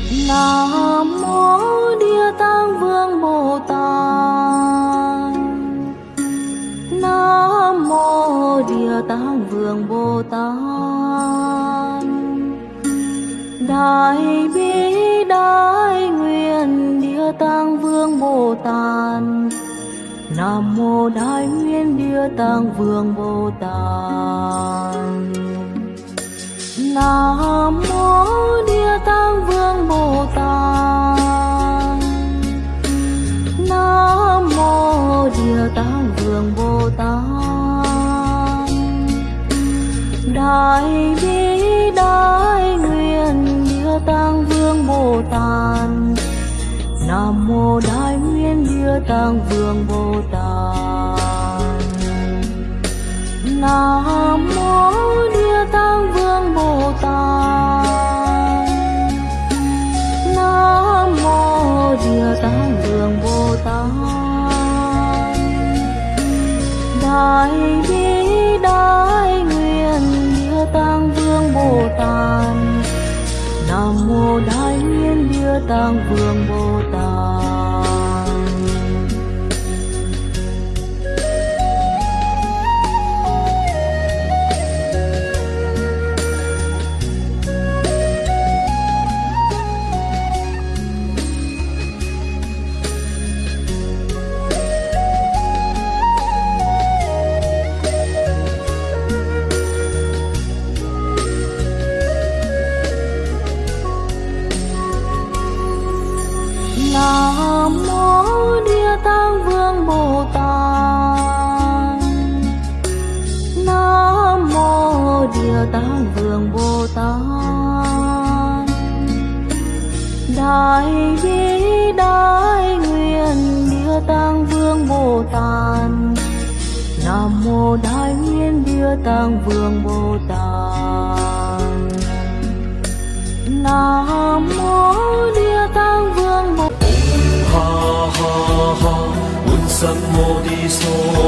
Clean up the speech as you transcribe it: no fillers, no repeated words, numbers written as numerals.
Nam mô Địa Tạng Vương Bồ Tát. Nam mô Địa Tạng Vương Bồ Tát. Đại bi đại nguyện Địa Tạng Vương Bồ Tát. Nam mô Đại nguyện Địa Tạng Vương Bồ Tát. Nam mô Địa Tạng Vương Bồ Tát. Nam mô Địa Tạng Vương Bồ Tát. Đại bi đại nguyện Địa Tạng Vương Bồ Tát. Nam mô Đại nguyện Địa Tạng Vương Bồ Tát. Nam mô Địa Tạng Vương Bồ Tát. Nam mô Địa Tạng Vương Bồ Tát. Đại bi đại nguyện Địa Tạng Vương Bồ Tát. Nam mô Đại nguyện Địa Tạng Vương Bồ Tát. Nam mô Địa Tạng Vương Bồ Tát. Nam mô Địa Tạng Vương Bồ Tát. Đại bi đại nguyện Địa Tạng Vương Bồ Tát. Nam mô Đại nguyện Địa Tạng Vương Bồ Tát. Nam mô Địa Tạng Vương Bồ Tát. Ha ha ha, Bổn Sam Mô Đi So